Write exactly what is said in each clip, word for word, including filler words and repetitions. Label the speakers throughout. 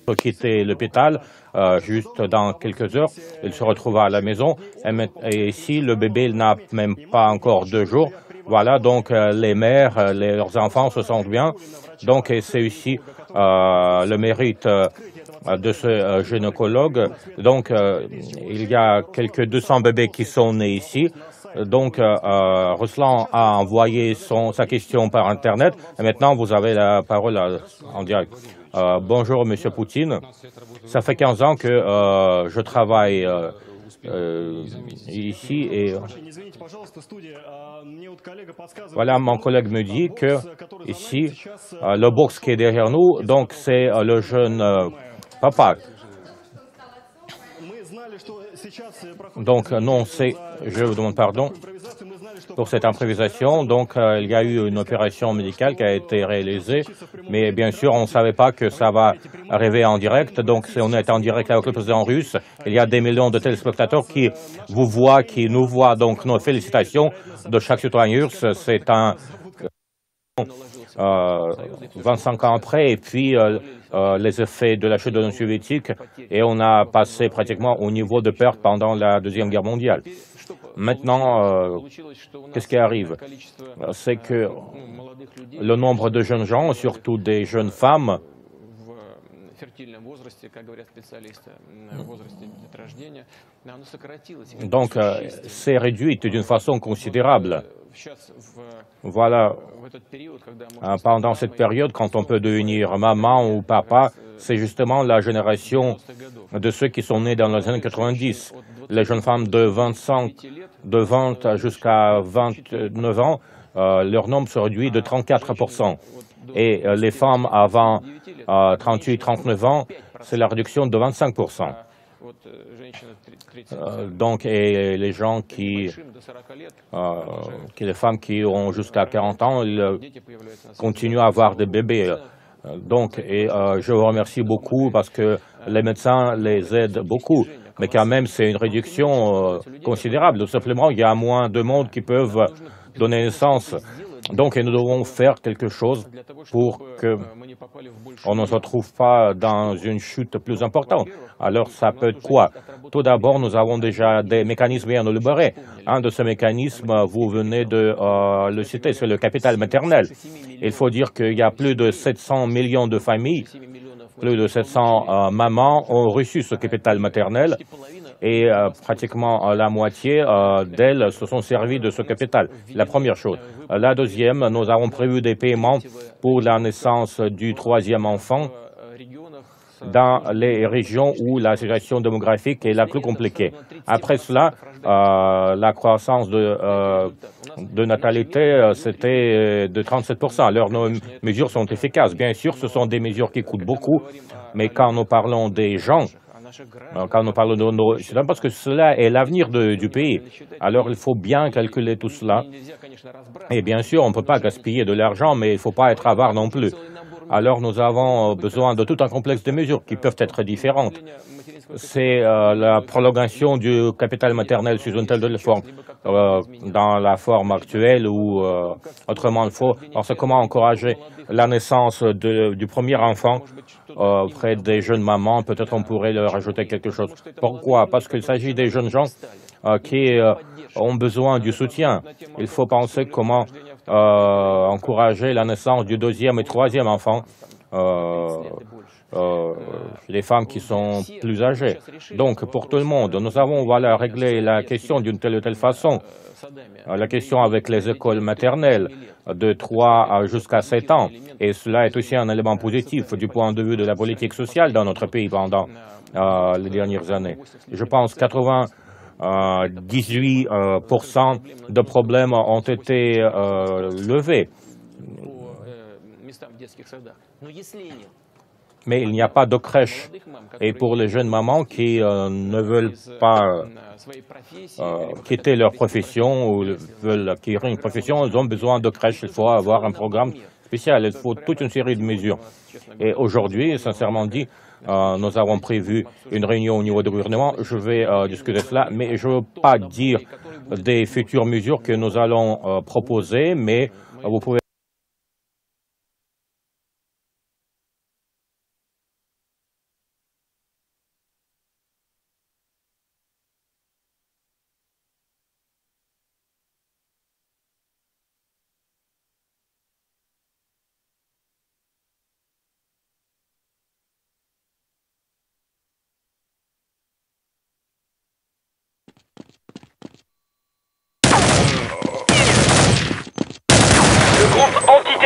Speaker 1: quitter l'hôpital euh, juste dans quelques heures. Il se retrouve à la maison. Et, et ici, le bébé n'a même pas encore deux jours. Voilà, donc euh, les mères, euh, les, leurs enfants se sentent bien. Donc c'est ici euh, le mérite euh, de ce euh, gynécologue. Donc euh, il y a quelques deux cents bébés qui sont nés ici. Donc euh, euh, Ruslan a envoyé son, sa question par Internet. Et maintenant, vous avez la parole à, en direct. Euh, bonjour, Monsieur Poutine. Ça fait quinze ans que euh, je travaille euh, euh, ici et... Voilà, mon collègue me dit que ici, euh, le box qui est derrière nous, donc c'est euh, le jeune euh, papa. Donc non, c'est, je vous demande pardon pour cette improvisation. Donc euh, il y a eu une opération médicale qui a été réalisée, mais bien sûr on ne savait pas que ça va arriver en direct. Donc on est en direct avec le président russe. Il y a des millions de téléspectateurs qui vous voient, qui nous voient. Donc nos félicitations de chaque citoyen russe. C'est un euh, vingt-cinq ans après, et puis euh, euh, les effets de la chute de l'Union soviétique, et on a passé pratiquement au niveau de perte pendant la Deuxième Guerre mondiale. Maintenant, euh, qu'est-ce qui arrive? C'est que le nombre de jeunes gens, surtout des jeunes femmes, donc euh, c'est réduit d'une façon considérable. Voilà, pendant cette période, quand on peut devenir maman ou papa, c'est justement la génération de ceux qui sont nés dans les années quatre-vingt-dix. Les jeunes femmes de vingt-cinq, de vingt jusqu'à vingt-neuf ans, euh, leur nombre se réduit de trente-quatre pour cent. Et euh, les femmes avant euh, trente-huit trente-neuf ans, c'est la réduction de vingt-cinq pour cent. Euh, donc, et les gens qui, euh, qui, les femmes qui ont jusqu'à quarante ans, ils euh, continuent à avoir des bébés. Euh, donc, et euh, je vous remercie beaucoup parce que les médecins les aident beaucoup. Mais quand même, c'est une réduction euh, considérable. Tout simplement, il y a moins de monde qui peuvent donner naissance. Donc, nous devons faire quelque chose pour qu'on ne se retrouve pas dans une chute plus importante. Alors, ça peut être quoi? Tout d'abord, nous avons déjà des mécanismes bien élaborés. Un de ces mécanismes, vous venez de euh, le citer, c'est le capital maternel. Il faut dire qu'il y a plus de sept cents millions de familles, plus de sept cents euh, mamans ont reçu ce capital maternel. Et euh, pratiquement euh, la moitié euh, d'elles se sont servies de ce capital. La première chose. Euh, la deuxième, nous avons prévu des paiements pour la naissance du troisième enfant dans les régions où la situation démographique est la plus compliquée. Après cela, euh, la croissance de, euh, de natalité, euh, c'était de trente-sept pour cent. Alors, nos mesures sont efficaces. Bien sûr, ce sont des mesures qui coûtent beaucoup, mais quand nous parlons des gens, quand nous parlons de nos citoyens, parce que cela est l'avenir du pays. Alors, il faut bien calculer tout cela. Et bien sûr, on ne peut pas gaspiller de l'argent, mais il ne faut pas être avare non plus. Alors, nous avons besoin de tout un complexe de mesures qui peuvent être différentes. C'est euh, la prolongation du capital maternel sous une telle forme, euh, dans la forme actuelle ou euh, autrement il faut. Alors, c'est comment encourager la naissance de, du premier enfant euh, auprès des jeunes mamans. Peut-être on pourrait leur ajouter quelque chose. Pourquoi? Parce qu'il s'agit des jeunes gens euh, qui euh, ont besoin du soutien. Il faut penser comment euh, encourager la naissance du deuxième et troisième enfant. Euh, Euh, les femmes qui sont plus âgées. Donc, pour tout le monde, nous avons voilà, réglé la question d'une telle ou telle façon. La question avec les écoles maternelles de trois jusqu'à sept ans. Et cela est aussi un élément positif du point de vue de la politique sociale dans notre pays pendant euh, les dernières années. Je pense que quatre-vingt-dix-huit pour cent de problèmes ont été euh, levés. Mais il n'y a pas de crèche. Et pour les jeunes mamans qui euh, ne veulent pas euh, quitter leur profession ou veulent acquérir une profession, ils ont besoin de crèche. Il faut avoir un programme spécial. Il faut toute une série de mesures. Et aujourd'hui, sincèrement dit, euh, nous avons prévu une réunion au niveau du gouvernement. Je vais euh, discuter de cela, mais je ne veux pas dire des futures mesures que nous allons euh, proposer, mais euh, vous pouvez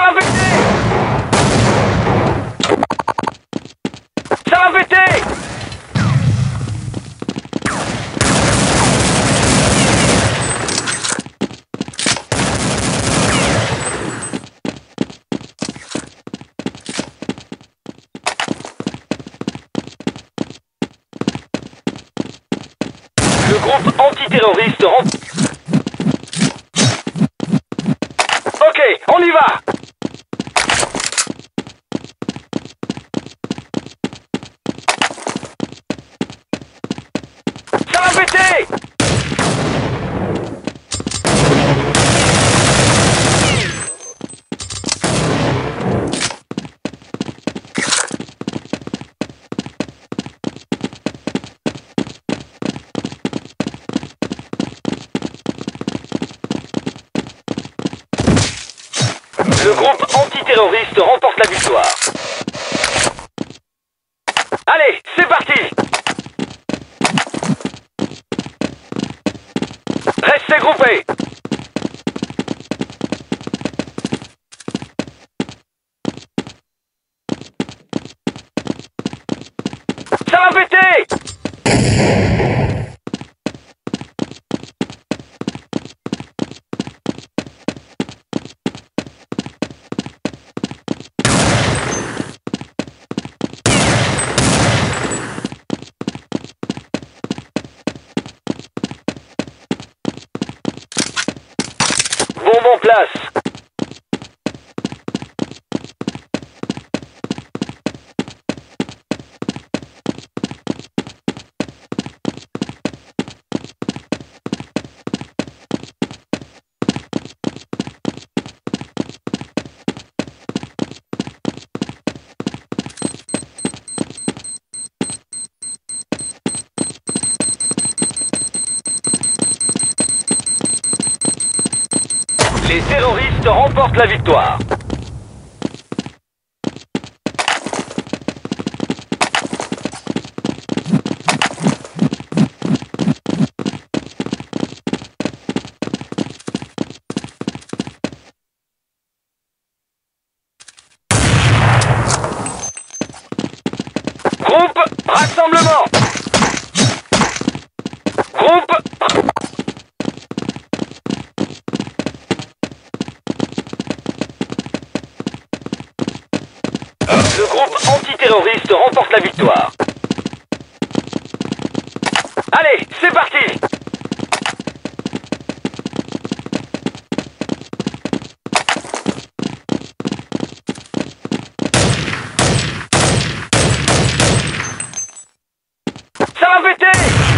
Speaker 2: Ça va péter! Ça va péter! Le groupe antiterroriste rem... Ok, on y va! Ça va péter! Le groupe antiterroriste remporte la victoire. Allez, c'est parti! Restez groupés! Ça va péter! Bombe en place. Les terroristes remportent la victoire. Groupe, rassemblement. Groupe, le groupe antiterroriste remporte la victoire. Allez, c'est parti! Ça va péter!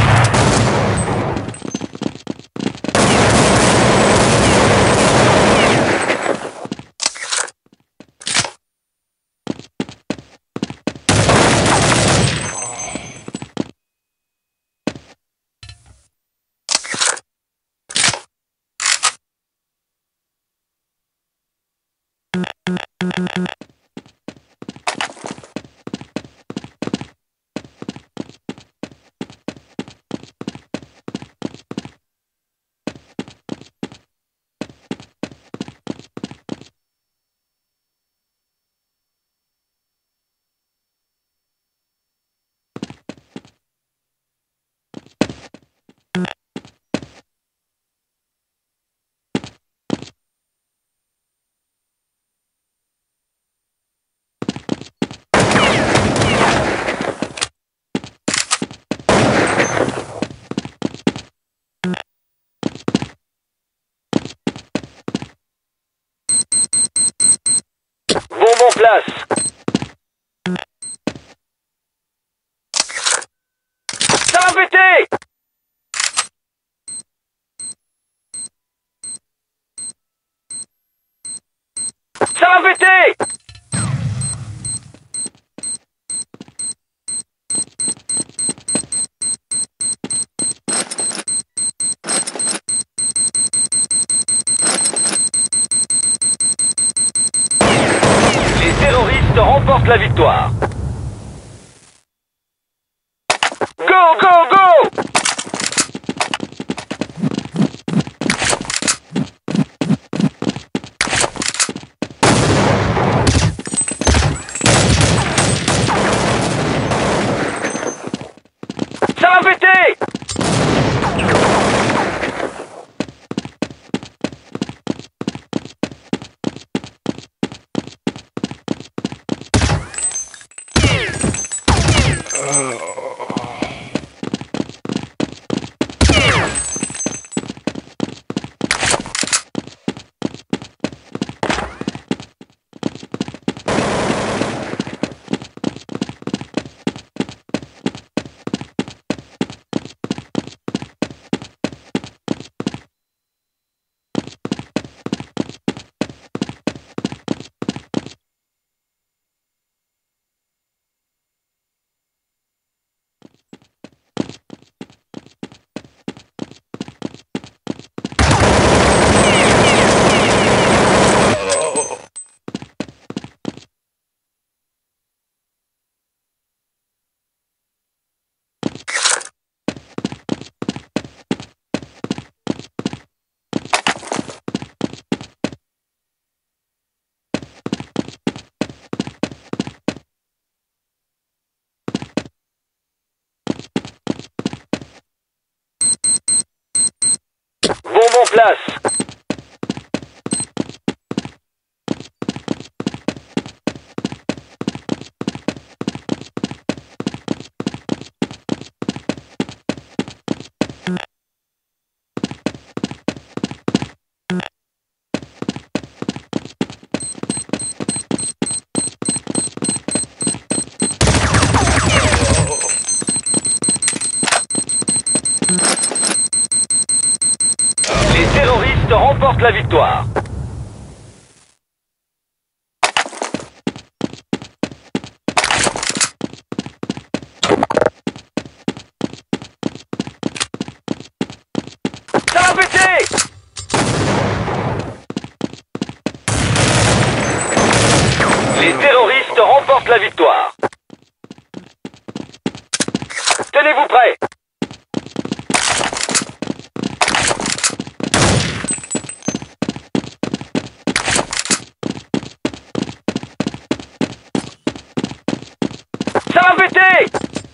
Speaker 2: Bombe en place. Ça va péter! Ça va péter! Les terroristes remportent la victoire. Go, go, go! Bombe en place. Les terroristes remportent la victoire. Ça va péter! Les terroristes remportent la victoire. Tenez-vous prêts! Ça va péter!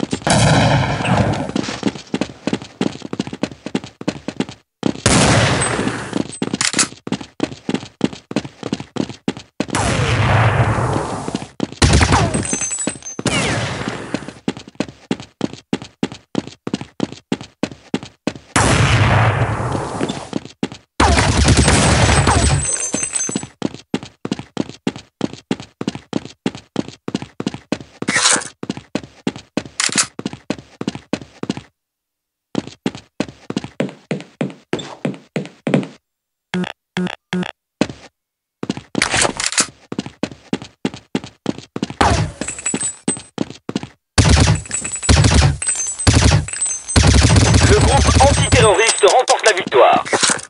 Speaker 2: Le groupe antiterroriste remporte la victoire.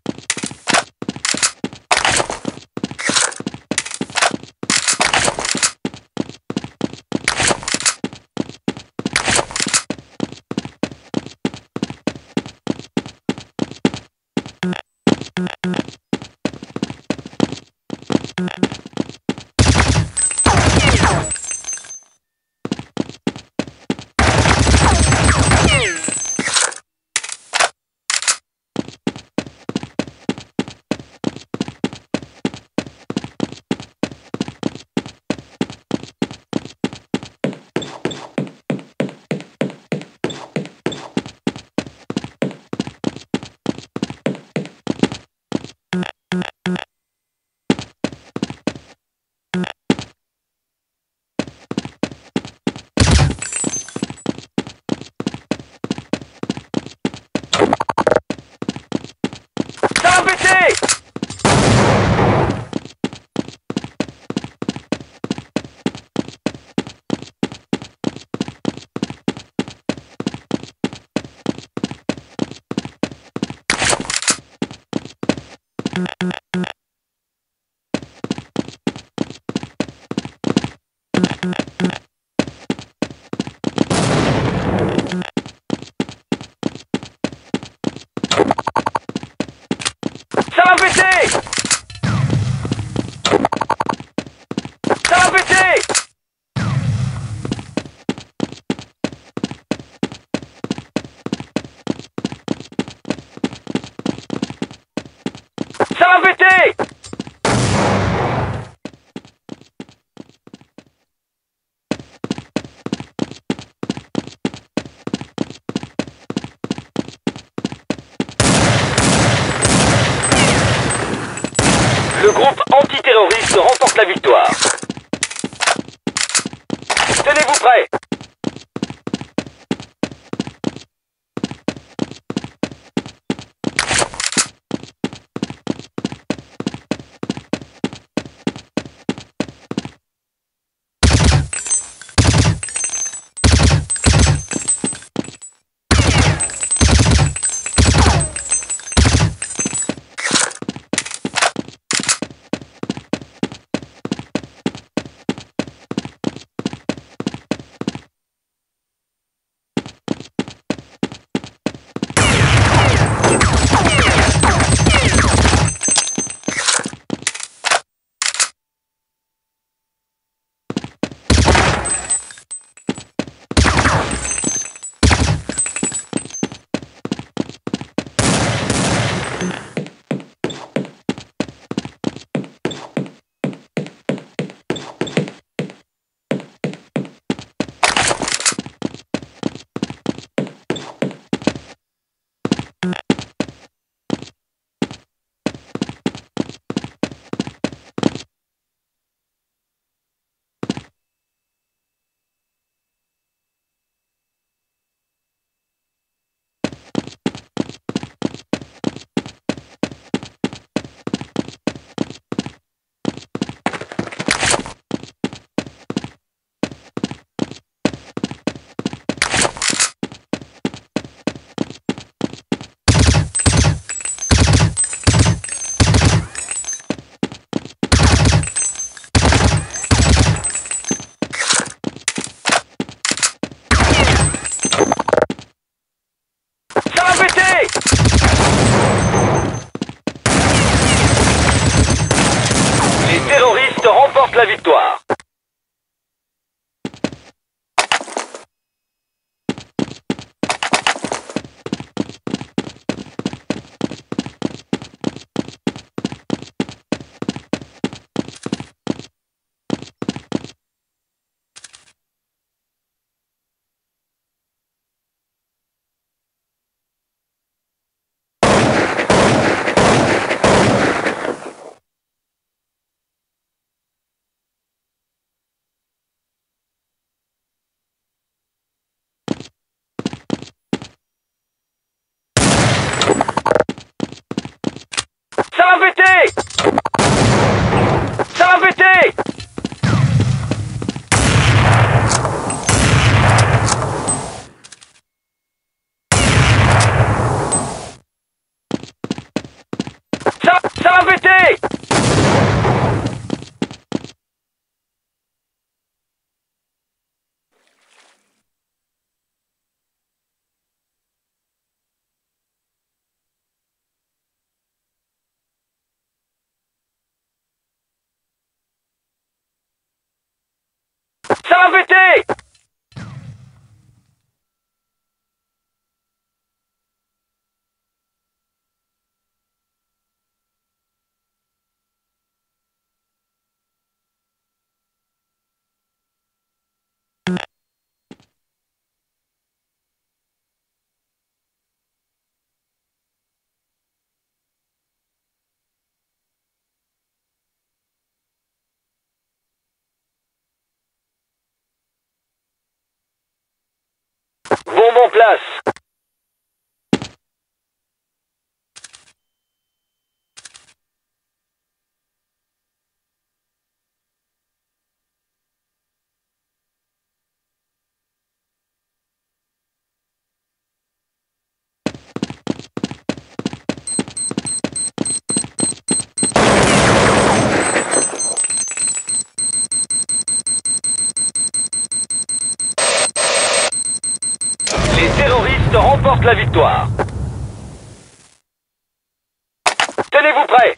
Speaker 2: Ça va péter! Ça va péter! Ça va péter! Ça va péter! la victoire. Ça va péter! Ça va péter! Ça, ça va péter! Ça va péter! Bombe en place. Les terroristes remportent la victoire. Tenez-vous prêts.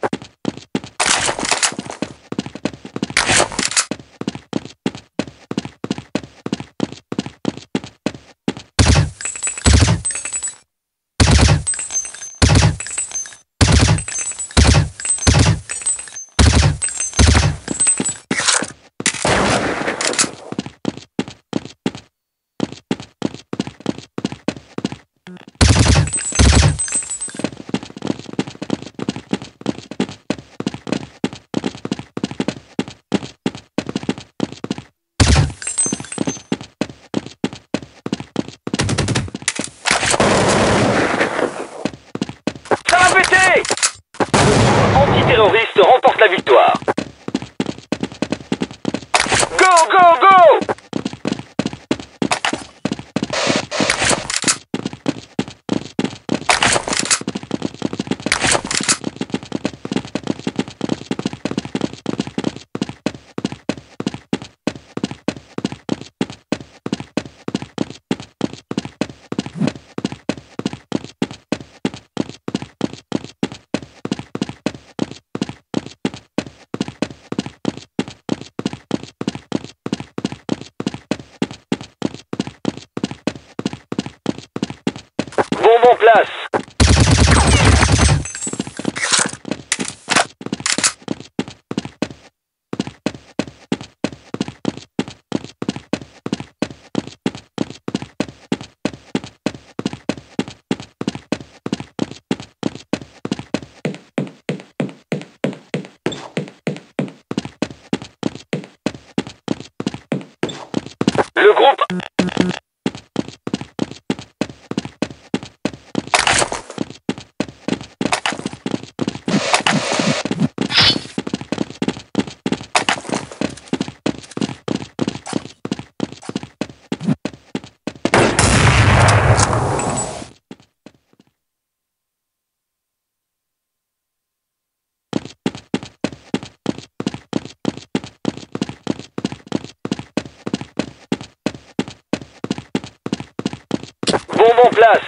Speaker 2: Antiterroriste remporte la victoire. Go, go, go! Bombe en place. Le groupe... Bombe en place.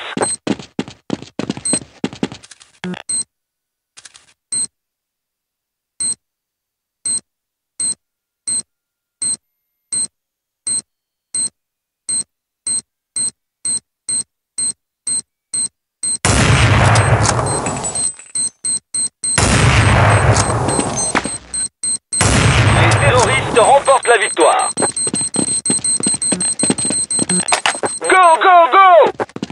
Speaker 2: go, go!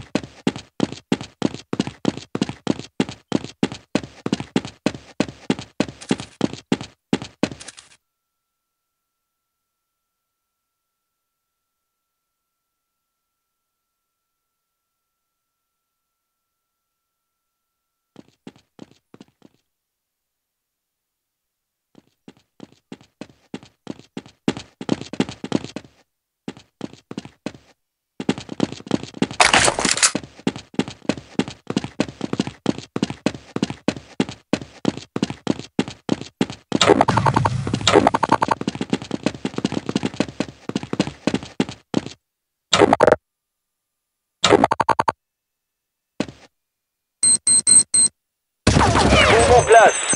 Speaker 2: Bombe en place.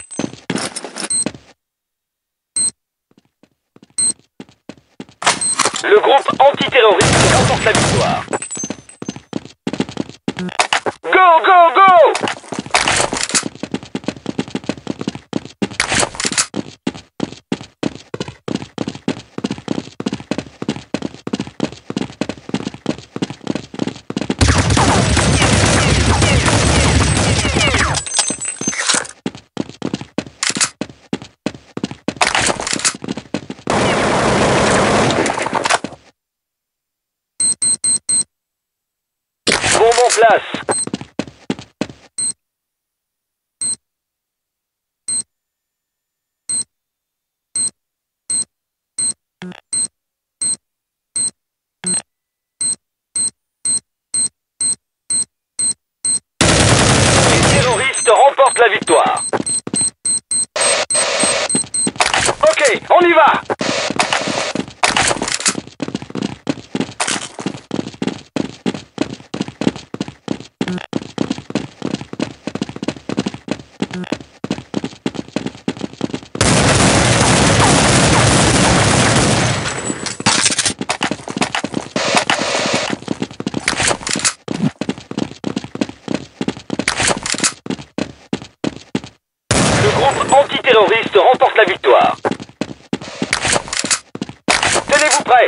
Speaker 2: Le groupe antiterroriste remporte la victoire. Go, go, go! Bombe en place. Les terroristes remportent la victoire. Ok, on y va! Le groupe antiterroriste remporte la victoire. Tenez-vous prêts!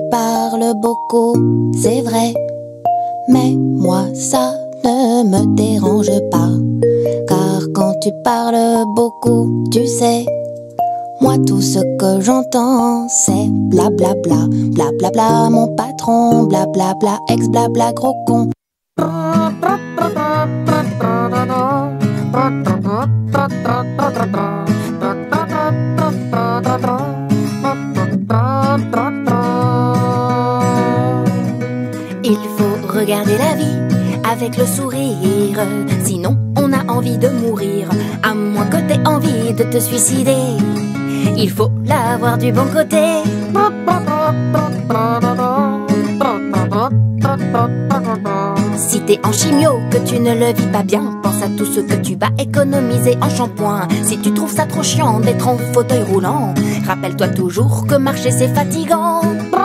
Speaker 3: parles beaucoup, c'est vrai. Mais moi ça ne me dérange pas. Car quand tu parles beaucoup, tu sais, moi tout ce que j'entends c'est blablabla, blablabla mon patron, blablabla ex blabla gros con. Il faut regarder la vie avec le sourire, sinon on a envie de mourir, à moins que t'aies envie de te suicider. Il faut l'avoir du bon côté. Si t'es en chimio, que tu ne le vis pas bien, pense à tout ce que tu vas économiser en shampoing. Si tu trouves ça trop chiant d'être en fauteuil roulant, rappelle-toi toujours que marcher c'est fatigant.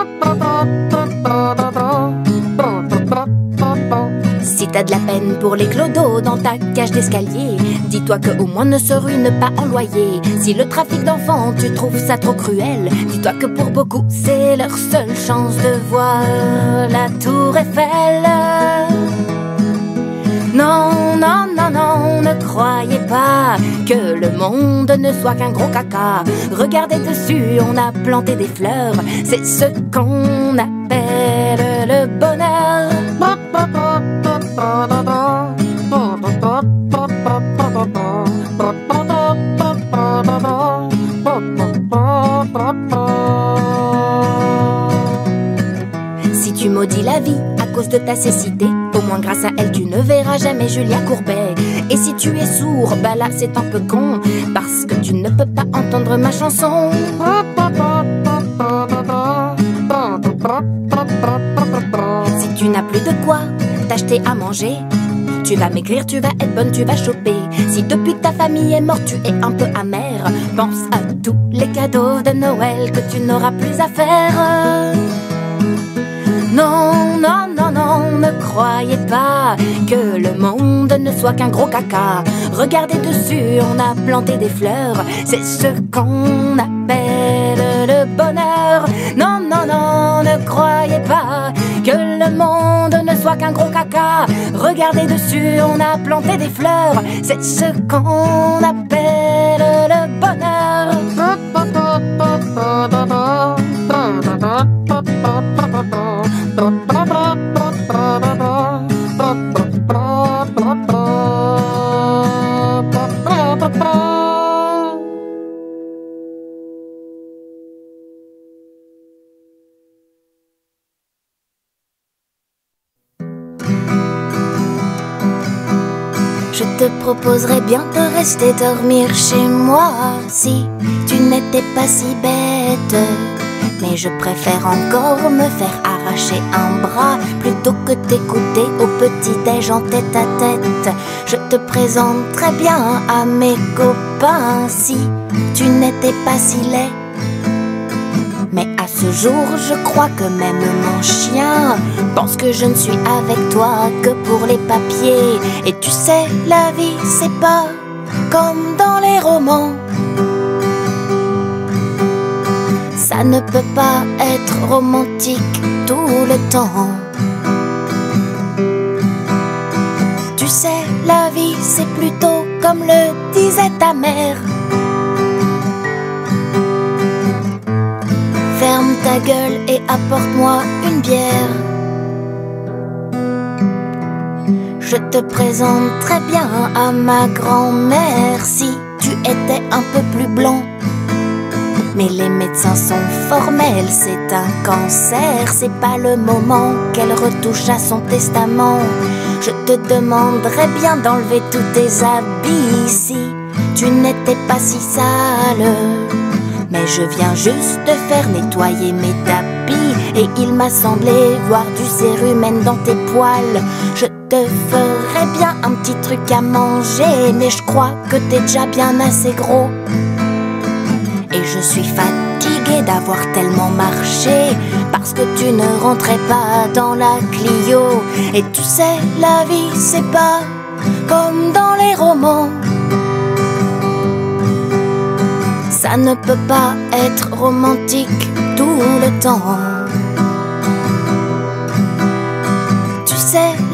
Speaker 3: Si t'as de la peine pour les clodos dans ta cage d'escalier, dis-toi que au moins ne se ruine pas en loyer. Si le trafic d'enfants tu trouves ça trop cruel, dis-toi que pour beaucoup c'est leur seule chance de voir la tour Eiffel. Non, non, non, non, ne croyez pas que le monde ne soit qu'un gros caca. Regardez dessus, on a planté des fleurs, c'est ce qu'on appelle le bonheur. Si tu maudis la vie à cause de ta cécité, au moins grâce à elle tu ne verras jamais Julia Courbet. Et si tu es sourd, bah là c'est un peu con, parce que tu ne peux pas entendre ma chanson. Si tu n'as plus de quoi t'acheter à manger, tu vas maigrir, tu vas être bonne, tu vas choper. Si depuis que ta famille est morte tu es un peu amère, pense à tous les cadeaux de Noël que tu n'auras plus à faire. Non, non, non, non, ne croyez pas que le monde ne soit qu'un gros caca. Regardez dessus, on a planté des fleurs, c'est ce qu'on appelle le bonheur. Non, non, non, ne croyez pas que le monde ne soit qu'un gros caca. Regardez dessus, on a planté des fleurs, c'est ce qu'on appelle le bonheur. Je te proposerais bien de rester dormir chez moi si tu n'étais pas si bête. Mais je préfère encore me faire arracher un bras plutôt que t'écouter au petit-déj en tête à tête. Je te présente très bien à mes copains si tu n'étais pas si laid. Mais à ce jour, je crois que même mon chien pense que je ne suis avec toi que pour les papiers. Et tu sais, la vie, c'est pas comme dans les romans. Ça ne peut pas être romantique tout le temps. Tu sais, la vie, c'est plutôt comme le disait ta mère. Ferme ta gueule et apporte-moi une bière. Je te présente très bien à ma grand-mère si tu étais un peu plus blond. Mais les médecins sont formels, c'est un cancer. C'est pas le moment qu'elle retouche à son testament. Je te demanderais bien d'enlever tous tes habits si tu n'étais pas si sale. Mais je viens juste de faire nettoyer mes tapis et il m'a semblé voir du cérumen dans tes poils. Je te ferais bien un petit truc à manger, mais je crois que t'es déjà bien assez gros. Et je suis fatiguée d'avoir tellement marché parce que tu ne rentrais pas dans la Clio. Et tu sais, la vie c'est pas comme dans les romans. Ça ne peut pas être romantique tout le temps.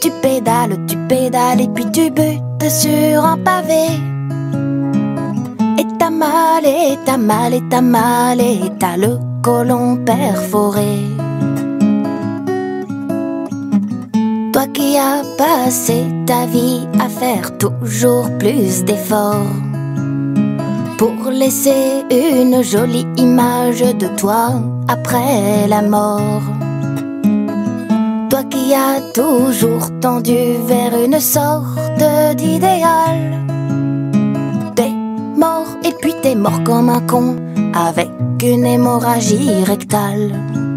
Speaker 3: tu pédales, tu pédales et puis tu butes sur un pavé. Et t'as mal, et t'as mal, et t'as mal, et t'as le côlon perforé. Toi qui as passé ta vie à faire toujours plus d'efforts pour laisser une jolie image de toi après la mort. Toi qui as toujours tendu vers une sorte d'idéal. T'es mort et puis t'es mort comme un con avec une hémorragie rectale.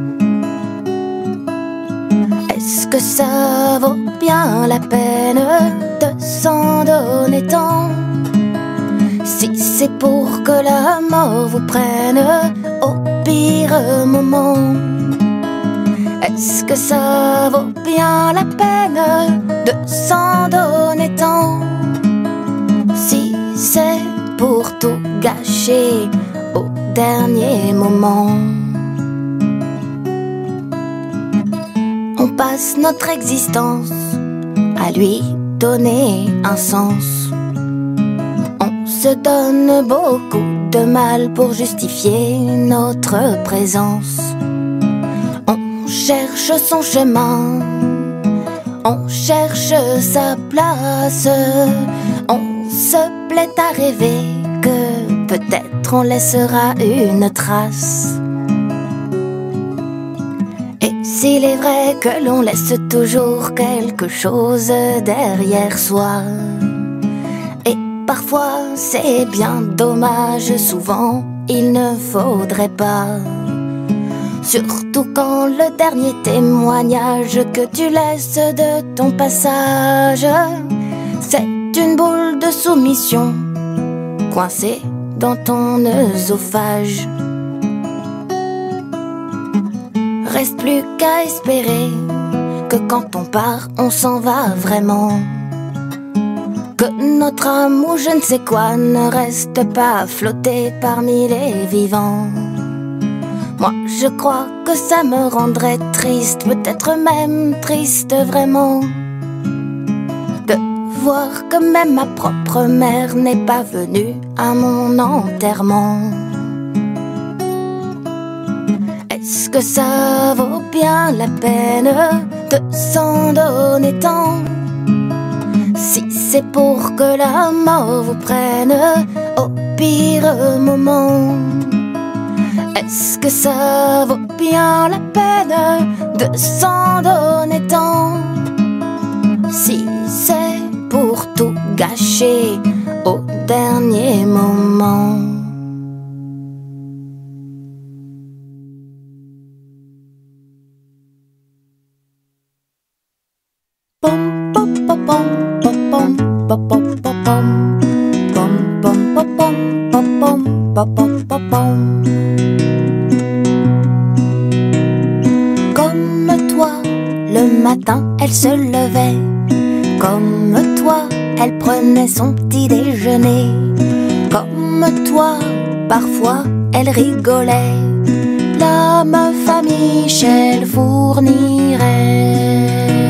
Speaker 3: Est-ce que ça vaut bien la peine de s'en donner tant, si c'est pour que la mort vous prenne au pire moment? Est-ce que ça vaut bien la peine de s'en donner tant, si c'est pour tout gâcher au dernier moment? On passe notre existence à lui donner un sens. On se donne beaucoup de mal pour justifier notre présence. On cherche son chemin, on cherche sa place. On se plaît à rêver que peut-être on laissera une trace. S'il est vrai que l'on laisse toujours quelque chose derrière soi, et parfois c'est bien dommage, souvent il ne faudrait pas. Surtout quand le dernier témoignage que tu laisses de ton passage, c'est une boule de soumission coincée dans ton œsophage. Reste plus qu'à espérer que quand on part, on s'en va vraiment. Que notre âme ou je ne sais quoi ne reste pas flotter parmi les vivants. Moi je crois que ça me rendrait triste, peut-être même triste vraiment, de voir que même ma propre mère n'est pas venue à mon enterrement. Est-ce que ça vaut bien la peine de s'en donner tant, si c'est pour que la mort vous prenne au pire moment? Est-ce que ça vaut bien la peine de s'en donner tant, si c'est pour tout gâcher au dernier moment? Comme toi, le matin, elle se levait. Comme toi, elle prenait son petit déjeuner. Comme toi, parfois, elle rigolait. La meuf à Michel fournirait.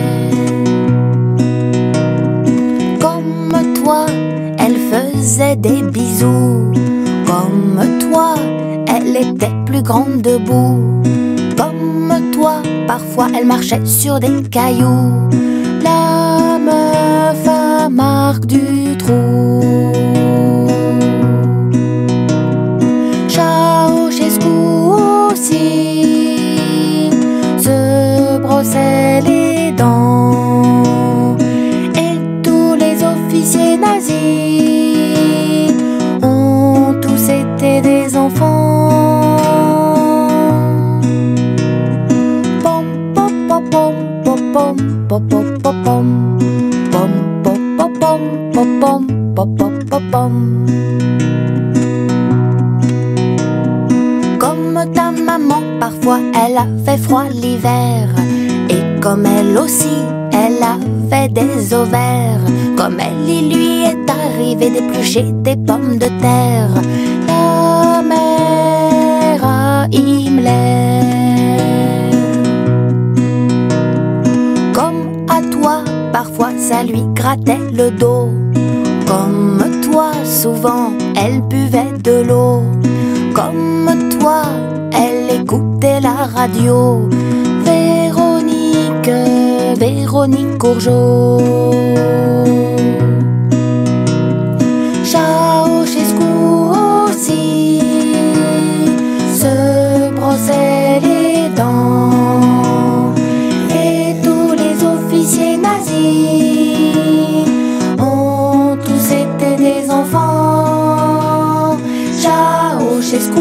Speaker 3: Elle faisait des bisous. Comme toi, elle était plus grande debout. Comme toi, parfois elle marchait sur des cailloux. La meuf à Marc Dutroux. Ceausescu aussi se brossait les dents. Et tous les officiers nazis ont tous été des enfants. Pom pom pom pom pom pom pom pom pom pom pom pom pom pom. Comme ta maman, parfois elle avait froid l'hiver. Et comme elle aussi, elle avait des ovaires. Comme elle, il lui est arrivé d'éplucher des pommes de terre. La mère à Himmler. Comme à toi, lui grattait le dos. Comme toi, souvent, elle buvait de l'eau. Comme toi, elle écoutait la radio. Véronique, Véronique Courgeot. Ceausescu aussi se brossait les dents. Et tous les officiers nazis ont tous été des enfants. Ceausescu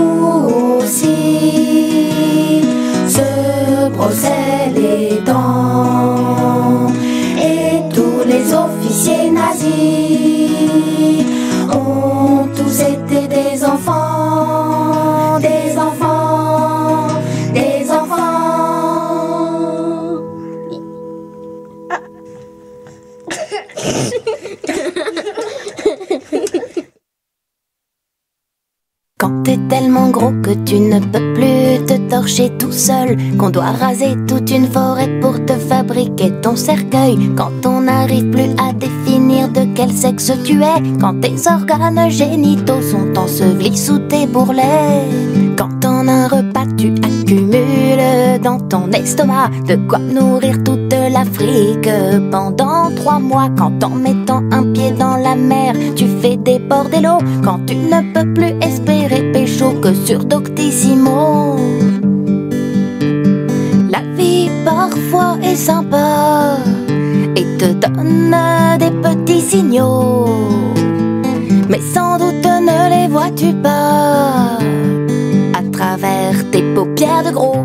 Speaker 3: aussi se brossait les dents. Et tous les officiers nazis ont tous été des enfants, des enfants, des enfants. Quand t'es tellement gros que tu ne peux plus te torcher tout seul, qu'on doit raser toute une forêt pour te fabriquer ton cercueil, quand on n'arrive plus à définir de quel sexe tu es, quand tes organes génitaux sont ensevelis sous tes bourrelets, quand en un repas tu accumules dans ton estomac de quoi nourrir toute l'Afrique pendant trois mois, quand en mettant un pied dans la mer tu fais des bordellos, quand tu ne peux plus espérer pécho que sur Doctissimo. La vie parfois est sympa et te donne des petits signaux, mais sans doute ne les vois-tu pas à travers tes paupières de gros.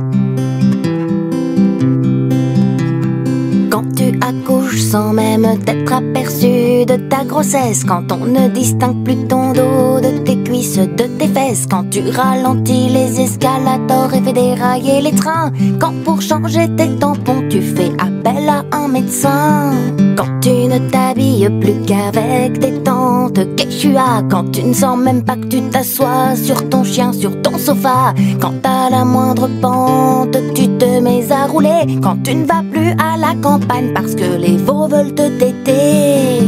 Speaker 3: Quand tu accouches sans même t'être aperçu de ta grossesse, quand on ne distingue plus ton dos de tes cuisses, de tes fesses, quand tu ralentis les escalators et fais dérailler les trains, quand pour changer tes tampons tu fais appel à un médecin, quand tu ne t'habilles plus qu'avec tes tantes Quechua, quand tu ne sens même pas que tu t'assois sur ton chien, sur ton sofa, quand à la moindre pente tu te mets à rouler, quand tu ne vas plus à la campagne parce que les veaux veulent te téter.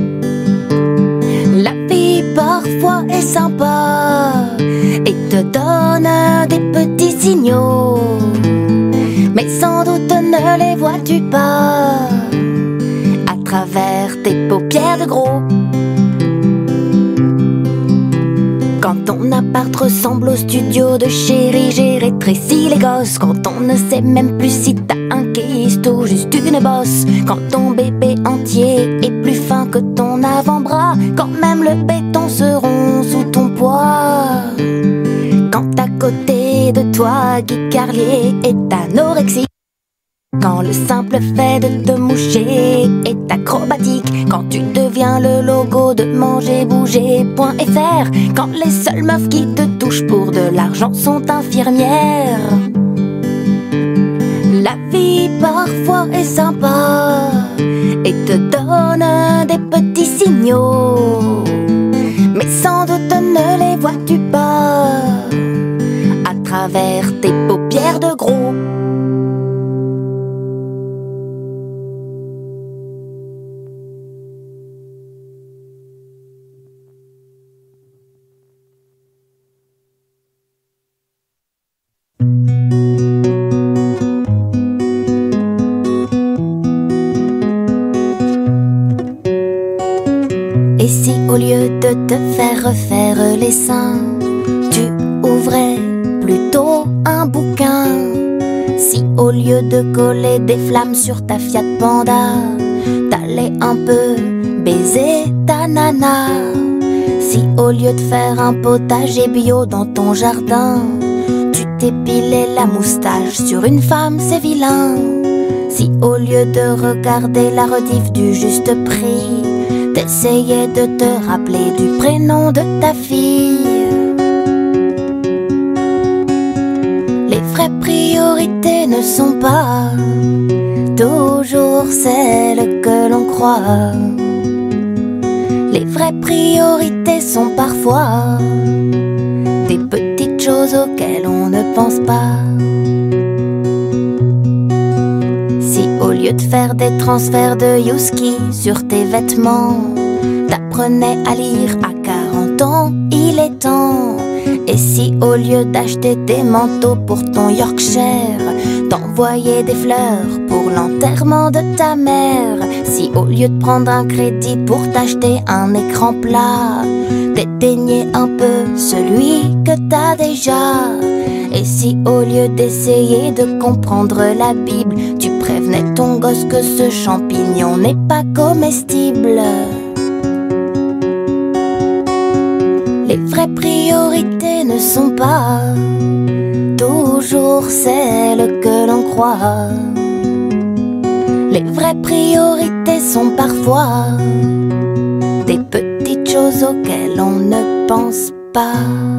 Speaker 3: La vie parfois est sympa et te donne des petits signaux, mais sans doute ne les vois-tu pas à travers tes paupières de gros. Quand ton appart ressemble au studio de chérie, j'ai rétréci les gosses, quand on ne sait même plus si t'as un kyste ou juste une bosse, quand ton bébé entier est plus fin que ton avant-bras, quand même le béton se rompt sous ton poids, quand à côté de toi Guy Carlier est anorexique, quand le simple fait de te moucher est acrobatique, quand tu deviens le logo de manger bouger point F R, quand les seules meufs qui te touchent pour de l'argent sont infirmières. La vie parfois est sympa et te donne des petits signaux, mais sans doute ne les vois-tu pas à travers tes paupières de gros. Et si au lieu de te faire refaire les seins, tu ouvrais plutôt un bouquin? Si au lieu de coller des flammes sur ta Fiat Panda, t'allais un peu baiser ta nana? Si au lieu de faire un potager bio dans ton jardin, tu t'épilais la moustache sur une femme, c'est vilain? Si au lieu de regarder la rediff du Juste Prix, t'essayais de te rappeler du prénom de ta fille? Les vraies priorités ne sont pas toujours celles que l'on croit. Les vraies priorités sont parfois des petites choses auxquelles on ne pense pas. Si au lieu lieu de faire des transferts de Youski sur tes vêtements, t'apprenais à lire à quarante ans, il est temps. Et si au lieu d'acheter des manteaux pour ton Yorkshire, t'envoyais des fleurs pour l'enterrement de ta mère? Si au lieu de prendre un crédit pour t'acheter un écran plat, t'éteignais un peu celui que t'as déjà? Et si au lieu d'essayer de comprendre la Bible, tu prévenais ton gosse que ce champignon n'est pas comestible? Les vraies priorités ne sont pas toujours celles que l'on croit. Les vraies priorités sont parfois des petites choses auxquelles on ne pense pas.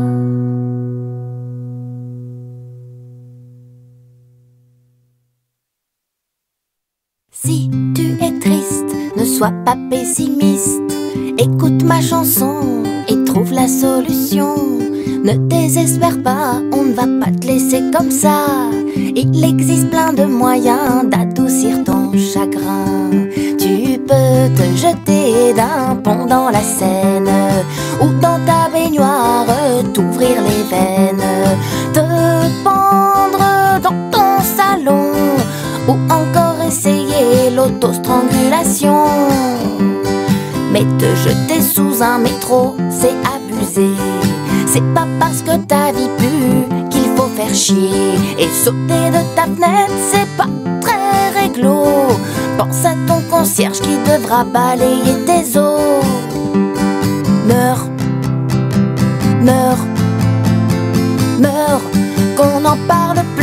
Speaker 3: Si tu es triste, ne sois pas pessimiste. Écoute ma chanson et trouve la solution. Ne désespère pas, on ne va pas te laisser comme ça. Il existe plein de moyens d'adoucir ton chagrin. Tu peux te jeter d'un pont dans la Seine, ou dans ta baignoire t'ouvrir les veines, te pendre dans ton salon, ou encore essayer l'autostrangulation. Mais te jeter sous un métro, c'est abusé. C'est pas parce que ta vie pue qu'il faut faire chier. Et sauter de ta fenêtre, c'est pas très réglo. Pense à ton concierge qui devra balayer tes os. Meurs, meurs, meurs, qu'on n'en parle plus.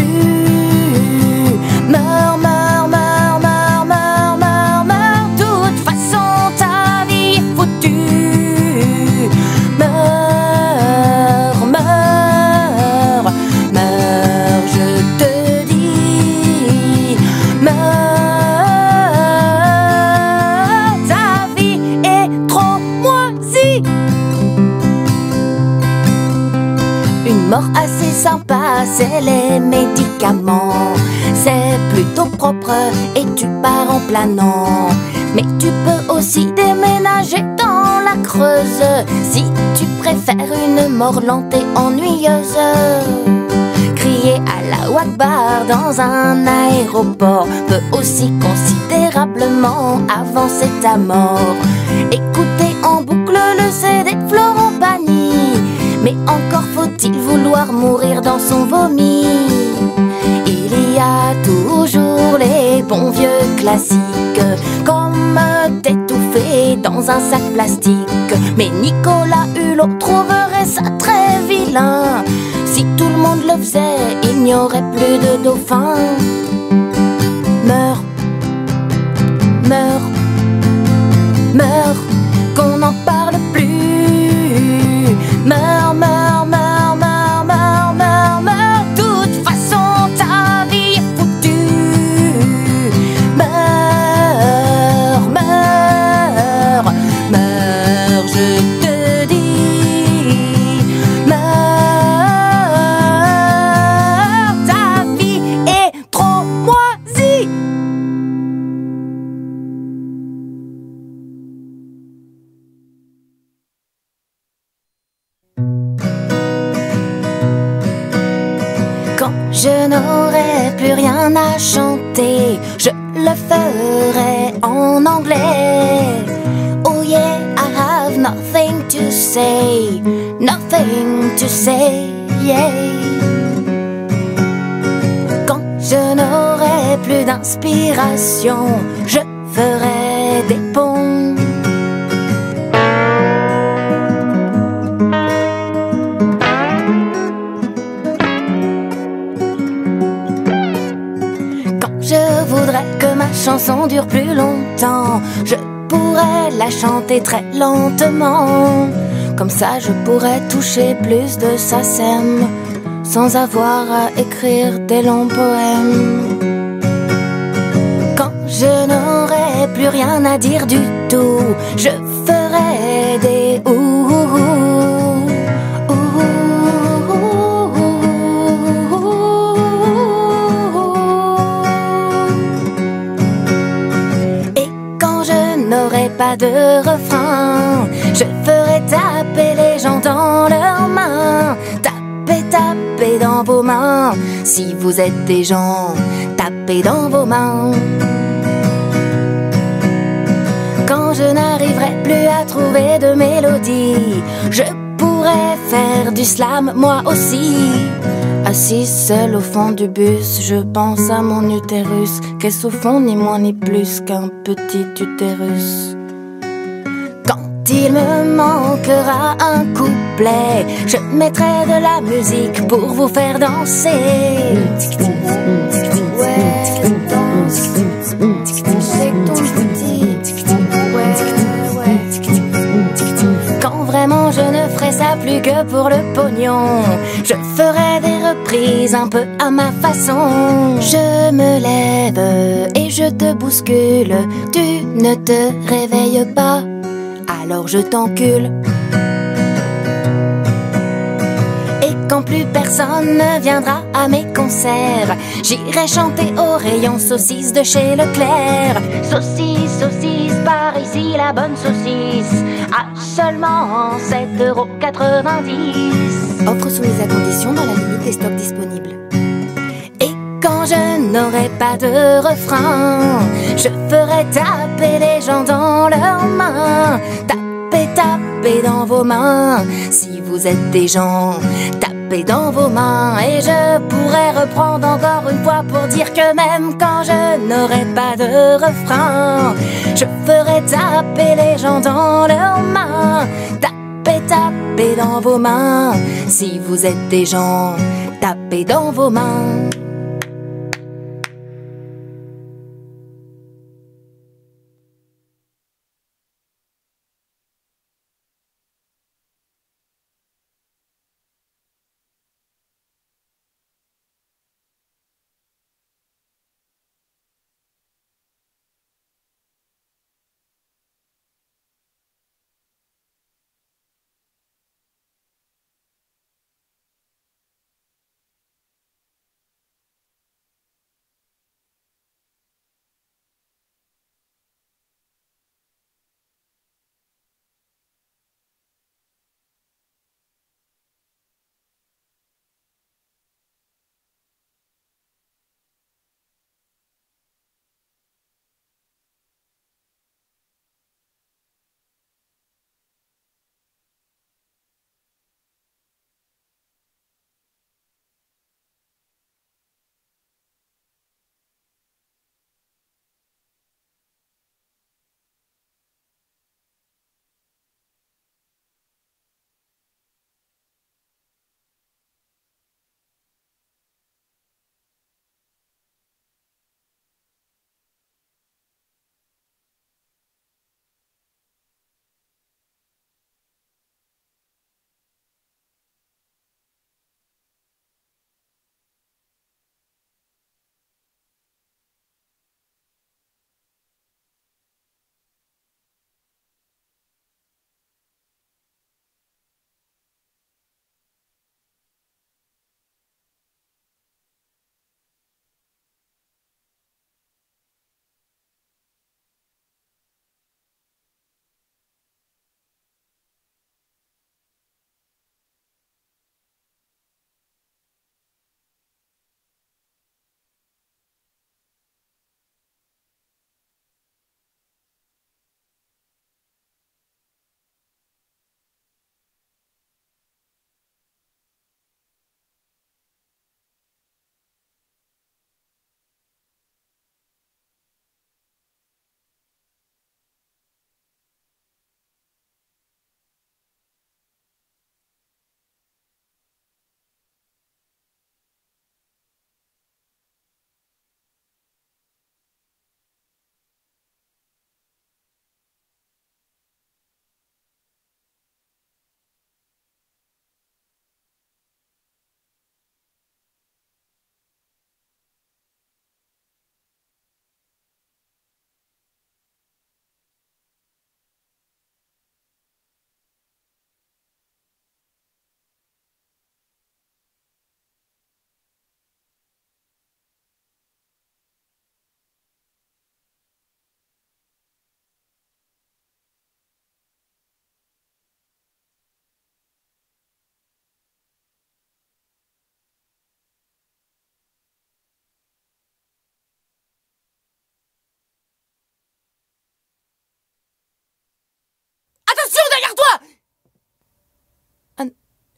Speaker 3: Meurs, meurs, meurs, meurs, meurs, meurs, meurs. De toute façon, ta vie est foutue. Meurs, meurs, meurs, je te dis. Meurs, ta vie est trop moisie. Une mort assez sympa, c'est les médicaments. C'est plutôt propre et tu pars en planant. Mais tu peux aussi déménager dans la Creuse si tu préfères une mort lente et ennuyeuse. Crier à la Wakbar dans un aéroport peut aussi considérablement avancer ta mort. Écouter en boucle le C D de Florent Pagny, mais encore faut-il vouloir mourir dans son vomi. Il y a toujours les bons vieux classiques, comme t'étouffer dans un sac plastique. Mais Nicolas Hulot trouverait ça très vilain. Si tout le monde le faisait, il n'y aurait plus de dauphins. Meurs, meurs, meurs, qu'on n'en parle plus. Meurs, meurs, meurs, meurs, meurs, meurs, meurs. De toute façon, ta vie est foutue. Meurs, meurs, meurs, je te dis. Meurs, ta vie est trop moisie. Quand je n'aurai plus rien à chanter, je le ferai en anglais. Oh yeah, I have nothing to say, nothing to say, yeah. Quand je n'aurai plus d'inspiration, je ferai des ponts. Je voudrais que ma chanson dure plus longtemps. Je pourrais la chanter très lentement. Comme ça je pourrais toucher plus de S A C E M sans avoir à écrire des longs poèmes. Quand je n'aurai plus rien à dire du tout, je ferai des ouh, ouh, ouh, ouh. pas de refrain, je ferai taper les gens dans leurs mains. Tapez, tapez dans vos mains. Si vous êtes des gens, tapez dans vos mains. Quand je n'arriverai plus à trouver de mélodie, je pourrais faire du slam moi aussi. Assis seul au fond du bus, je pense à mon utérus, qu'est-ce au fond ni moins ni plus qu'un petit utérus. Quand il me manquera un couplet, je mettrai de la musique pour vous faire danser. Ouais, danse avec ton petit. Ouais, ouais. Quand vraiment je ne ferai ça plus que pour le pognon, je ferai des reprises un peu à ma façon. Je me lève et je te bouscule, tu ne te réveilles pas, alors je t'encule. Et quand plus personne ne viendra à mes concerts, j'irai chanter au rayon saucisse de chez Leclerc. Saucisse, saucisse, par ici la bonne saucisse, à seulement sept euros quatre-vingt-dix. Offre soumise à condition dans la limite des stocks disponibles. Et quand je n'aurai pas de refrain, je ferai taper les gens dans leurs mains. Tapez, tapez dans vos mains. Si vous êtes des gens, tapez dans vos mains. Et je pourrais reprendre encore une fois pour dire que même quand je n'aurai pas de refrain, je ferai taper les gens dans leurs mains. Tapez, tapez dans vos mains. Si vous êtes des gens, tapez dans vos mains.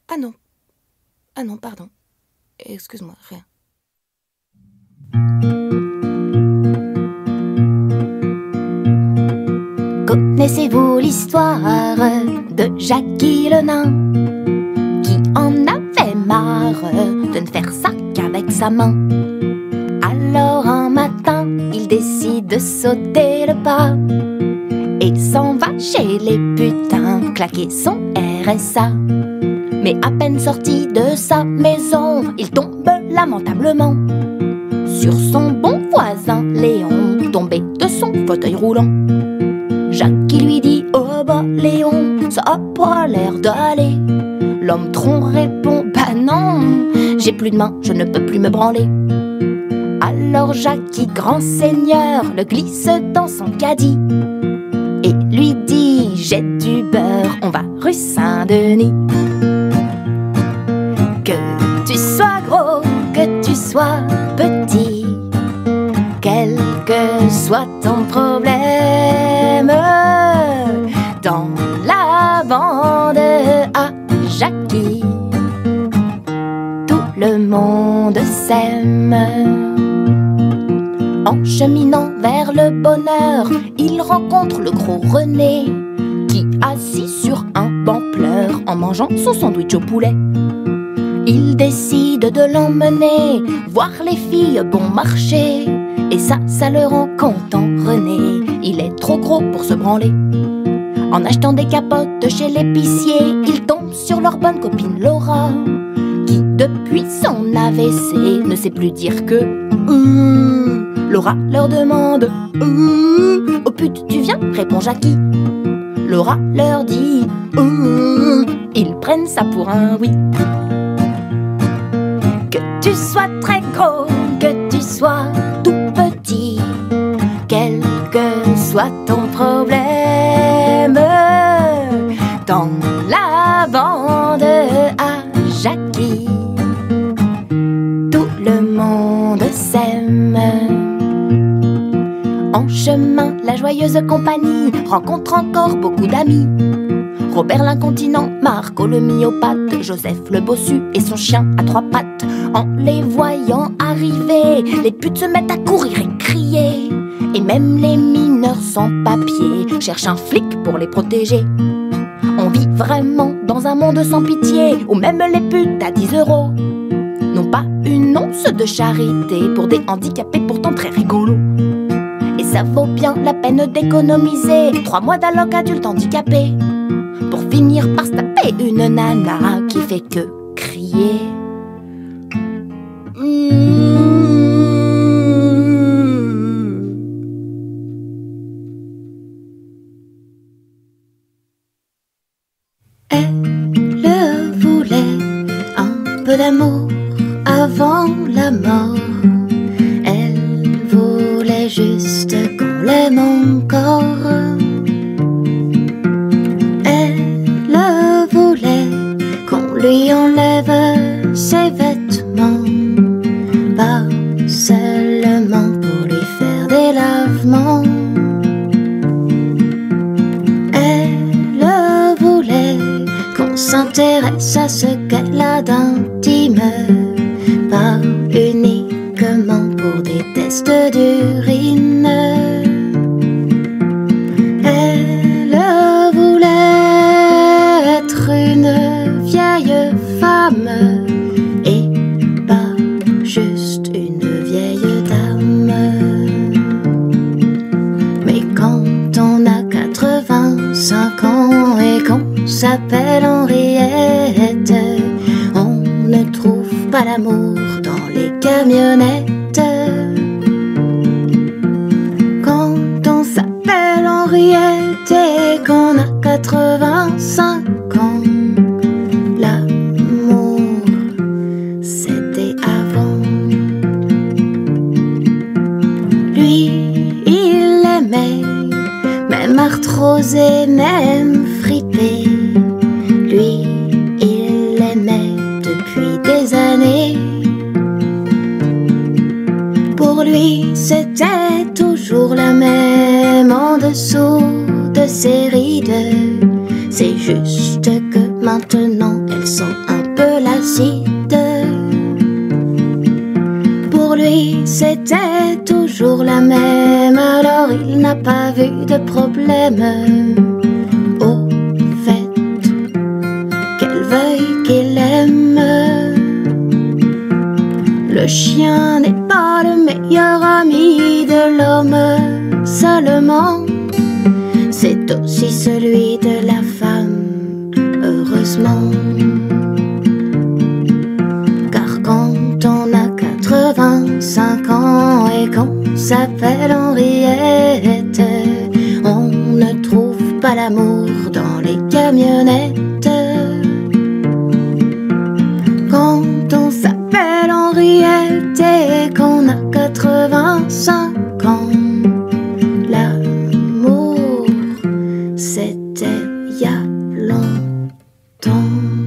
Speaker 3: Ah non. Ah non, pardon. Excuse-moi, rien. Connaissez-vous l'histoire de Jackie le nain, qui en avait marre de ne faire ça qu'avec sa main? Alors un matin, il décide de sauter le pas et s'en va chez les putains claquer son R S A. Mais à peine sorti de sa maison, il tombe lamentablement sur son bon voisin Léon, tombé de son fauteuil roulant. Jackie lui dit « Oh bah Léon, ça a pas l'air d'aller ». L'homme tronc répond « Bah non, j'ai plus de main, je ne peux plus me branler ». Alors Jackie, grand seigneur, le glisse dans son caddie et lui dit « J'ai du beurre, on va rue Saint-Denis ». Que tu sois gros, que tu sois petit, quel que soit ton problème, dans la bande à Jackie, tout le monde s'aime. En cheminant vers le bonheur, il rencontre le gros René, qui, assis sur un banc, pleure en mangeant son sandwich au poulet. Il décide de l'emmener voir les filles bon marché, et ça, ça le rend content. René, il est trop gros pour se branler. En achetant des capotes chez l'épicier, il tombe sur leur bonne copine Laura, qui depuis son A V C ne sait plus dire que euh. Laura leur demande euh. Oh pute, tu viens? Répond Jackie. Laura leur dit euh. Ils prennent ça pour un oui. Que tu sois très gros, que tu sois tout petit, quel que soit ton problème, dans la bande à Jackie, tout le monde s'aime. En chemin, la joyeuse compagnie rencontre encore beaucoup d'amis. Robert l'incontinent, Marco le myopathe, Joseph le bossu et son chien à trois pattes. En les voyant arriver, les putes se mettent à courir et crier. Et même les mineurs sans papier cherchent un flic pour les protéger. On vit vraiment dans un monde sans pitié, où même les putes à dix euros n'ont pas une once de charité pour des handicapés pourtant très rigolos. Et ça vaut bien la peine d'économiser trois mois d'alloc adulte handicapé pour finir par se taper une nana qui fait que crier. Mmh. Elle voulait un peu d'amour avant la mort. Elle voulait juste qu'on l'aime encore. Lui enlève ses vêtements, pas seulement pour lui faire des lavements. Elle voulait qu'on s'intéresse à ce qu'elle a d'intime, pas uniquement pour des tests d'urine. Elle voulait être une vieille femme et pas juste une vieille dame. Mais quand on a quatre-vingt-cinq ans et qu'on s'appelle Henriette, on ne trouve pas l'amour dans les camionnettes. Quand on s'appelle Henriette et qu'on a quatre-vingt-cinq ans, arthrosé, même fripé. Lui, il l'aimait depuis des années. Pour lui, c'était toujours la même en dessous de ses rides. C'est juste que maintenant, elles sont un c'était toujours la même, alors il n'a pas vu de problème. Au fait, qu'elle veuille qu'il aime, le chien n'est pas le meilleur ami de l'homme seulement, c'est aussi celui de la femme, heureusement. Car quand on a quatre-vingt-cinq ans et qu'on s'appelle Henriette, on ne trouve pas l'amour dans les camionnettes. Quand on s'appelle Henriette et qu'on a quatre-vingt-cinq ans, l'amour, c'était il y a longtemps.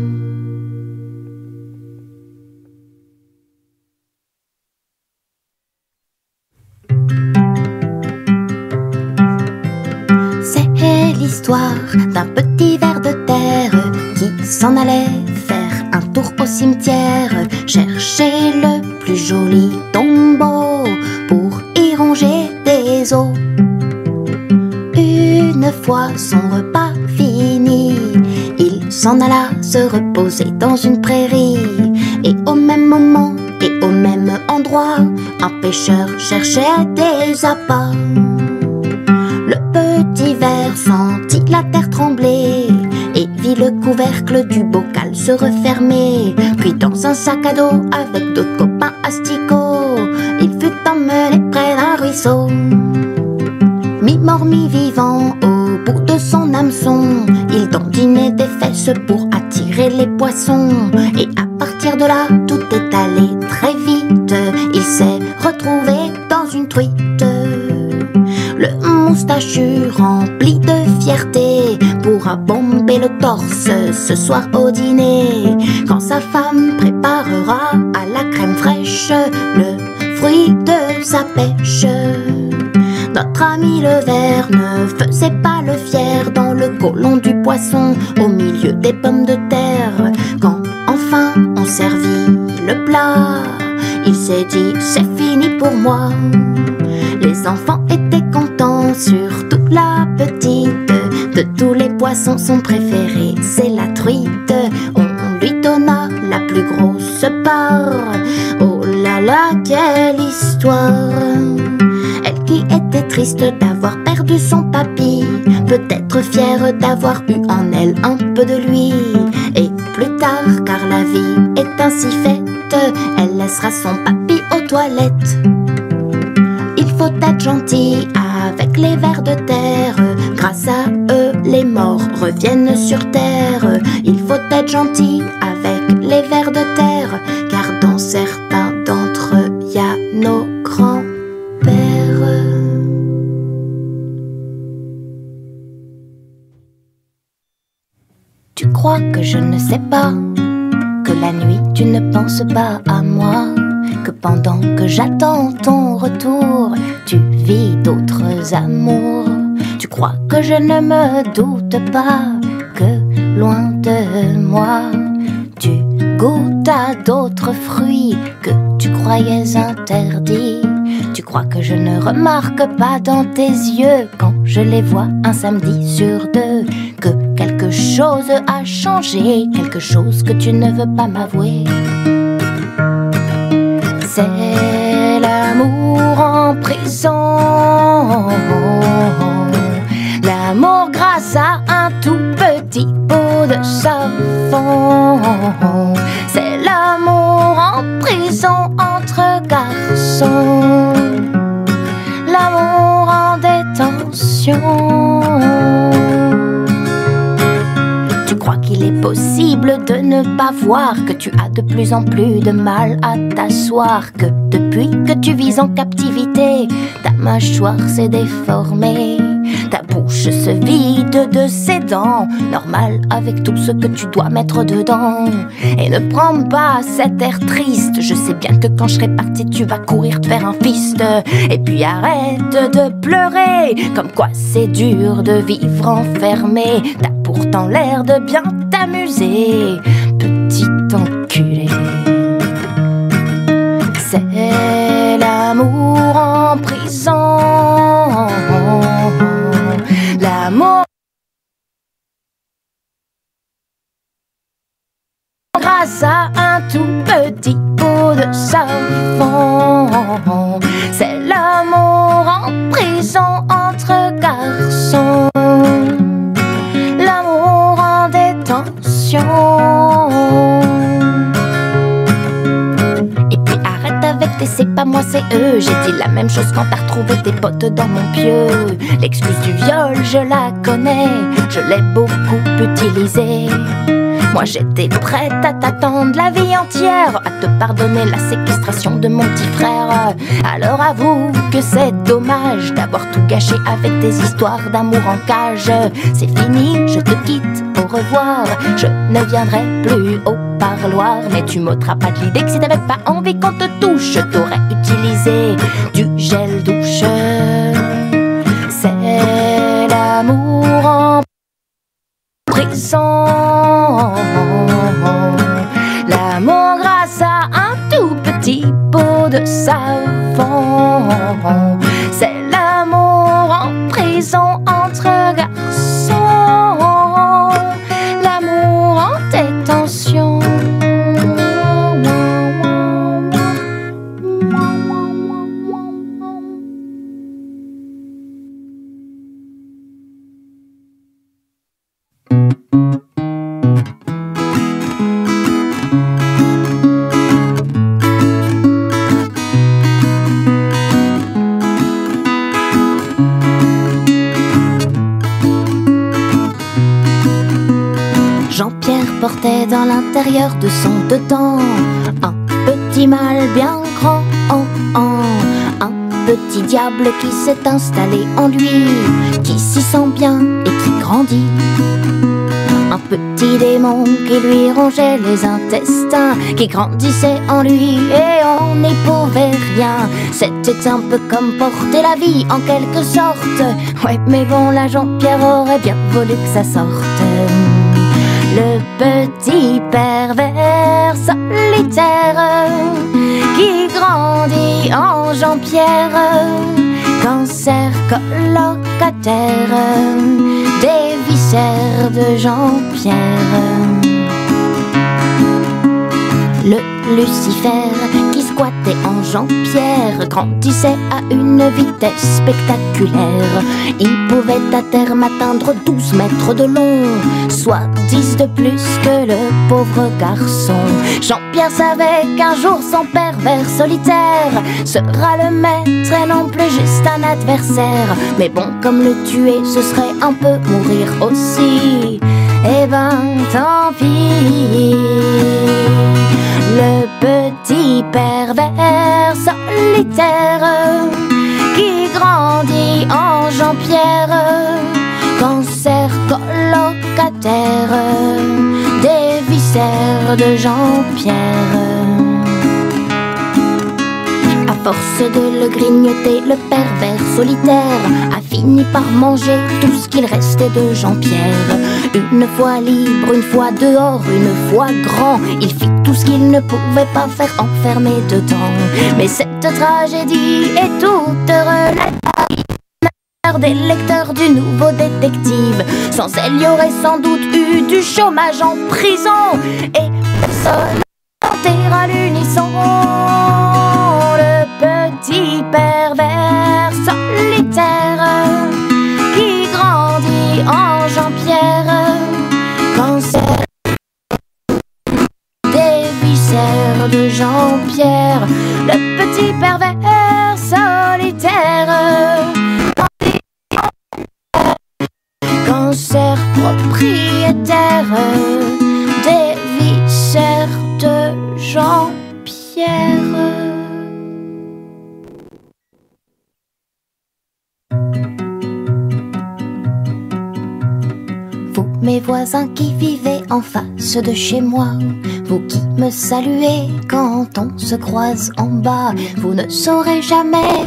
Speaker 3: C'est l'histoire d'un petit ver de terre qui s'en allait faire un tour au cimetière, chercher le plus joli tombeau pour y ronger des os. Une fois son repas fini, il s'en alla se reposer dans une prairie. Et au même moment et au même endroit, un pêcheur cherchait des appâts. Le petit ver sentit la terre trembler et vit le couvercle du bocal se refermer. Puis dans un sac à dos avec d'autres copains asticots, il fut emmené près d'un ruisseau. Mi-mort, mi-vivant, au bout de son hameçon, il dandinait des fesses pour attirer les poissons. Et à partir de là, tout est allé très vite, il s'est retrouvé dans une truite. Le moustachu rempli de fierté pourra bomber le torse ce soir au dîner, quand sa femme préparera à la crème fraîche le fruit de sa pêche. Notre ami le ver ne faisait pas le fier dans le côlon du poisson au milieu des pommes de terre. Quand enfin on servit le plat, il s'est dit c'est fini pour moi. Les enfants étaient contents, surtout la petite. De tous les poissons son préféré c'est la truite. On lui donna la plus grosse part. Oh là là, quelle histoire! Elle qui était triste d'avoir perdu son papy, peut-être fière d'avoir eu en elle un peu de lui. Et plus tard, car la vie est ainsi faite, elle laissera son papy aux toilettes. Il faut être gentil avec les vers de terre, grâce à eux les morts reviennent sur terre. Il faut être gentil avec les vers de terre, car dans certains d'entre eux y a nos grands-pères. Tu crois que je ne sais pas, que la nuit tu ne penses pas à moi, que pendant que j'attends ton retour, tu vis d'autres amours. Tu crois que je ne me doute pas que loin de moi, tu goûtes à d'autres fruits que tu croyais interdits. Tu crois que je ne remarque pas dans tes yeux, quand je les vois un samedi sur deux, que quelque chose a changé, quelque chose que tu ne veux pas m'avouer. C'est l'amour en prison, l'amour grâce à un tout petit pot de savon. C'est l'amour en prison entre garçons, l'amour en détention. Tu crois qu'il est possible de ne pas voir que tu as de plus en plus de mal à t'asseoir, que depuis que tu vis en captivité, ta mâchoire s'est déformée, ta bouche se vide de ses dents, normal avec tout ce que tu dois mettre dedans. Et ne prends pas cet air triste, je sais bien que quand je serai parti tu vas courir te faire un fist. Et puis arrête de pleurer, comme quoi c'est dur de vivre enfermé, t'as pourtant l'air de bien t'amuser, petit enculé. C'est l'amour l'amour en prison. L'amour grâce à un tout petit pot de savon. C'est l'amour en prison entre garçons. L'amour en détention. Et puis arrête avec tes c'est pas moi c'est eux. J'ai dit la même chose quand t'as retrouvé tes potes dans mon pieu. L'excuse du viol je la connais, je l'ai beaucoup utilisée. Moi j'étais prête à t'attendre la vie entière, à te pardonner la séquestration de mon petit frère. Alors avoue que c'est dommage d'avoir tout gâché avec des histoires d'amour en cage. C'est fini, je te quitte, au revoir. Je ne viendrai plus au parloir. Mais tu m'ôteras pas de l'idée que si t'avais pas envie qu'on te touche, t'aurais utilisé du gel douche. C'est l'amour en prison. L'amour grâce à un tout petit pot de savon. C'est l'amour en prison entre garçons. L'amour en détention. Jean-Pierre portait dans l'intérieur de son dedans un petit mal bien grand, oh, oh, un petit diable qui s'est installé en lui, qui s'y sent bien et qui grandit. Un petit démon qui lui rongeait les intestins, qui grandissait en lui et on n'y pouvait rien. C'était un peu comme porter la vie en quelque sorte. Ouais mais bon là Jean-Pierre aurait bien voulu que ça sorte. Le petit pervers solitaire qui grandit en Jean-Pierre, cancer colocataire des viscères de Jean-Pierre. Le Lucifer qui squattait en Jean-Pierre grandissait à une vitesse spectaculaire. Il pouvait à terme atteindre douze mètres de long, soit dix de plus que le pauvre garçon. Jean-Pierre savait qu'un jour son pervers solitaire sera le maître et non plus juste un adversaire. Mais bon, comme le tuer ce serait un peu mourir aussi, eh ben tant pis. Le petit pervers solitaire qui grandit en Jean-Pierre, cancer colocataire des viscères de Jean-Pierre. À force de le grignoter, le pervers solitaire a fini par manger tout ce qu'il restait de Jean-Pierre. Une fois libre, une fois dehors, une fois grand, il fit tout ce qu'il ne pouvait pas faire enfermé dedans. Mais cette tragédie est toute relative des lecteurs du nouveau détective. Sans elle, il y aurait sans doute eu du chômage en prison et personne chanter à l'unisson. Le petit pervers solitaire qui grandit en Jean-Pierre, cancer des viscères de Jean-Pierre. Le petit pervers solitaire, cancer propriétaire des viscères de Jean-Pierre. Vous, mes voisins qui vivez en face de chez moi, vous qui me saluez quand on se croise en bas, vous ne saurez jamais